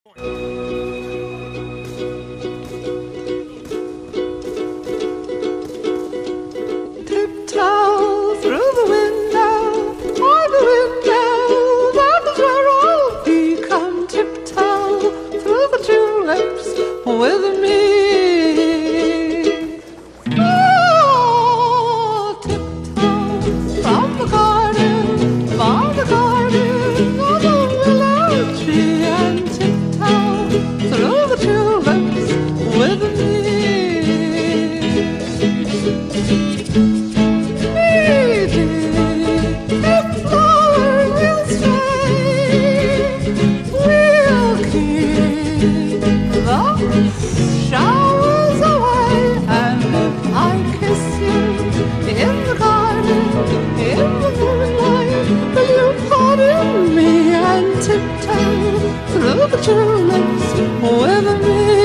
Tiptoe through the window, by the window, that is where I'll be. Come tiptoe through the tulips with me. Oh, tiptoe from the garden, by the garden, of the willow tree, and tiptoe through the tulips with me. Showers away, and if I kiss you in the garden, in the moonlight, will you pardon me and tiptoe through the tulips with me?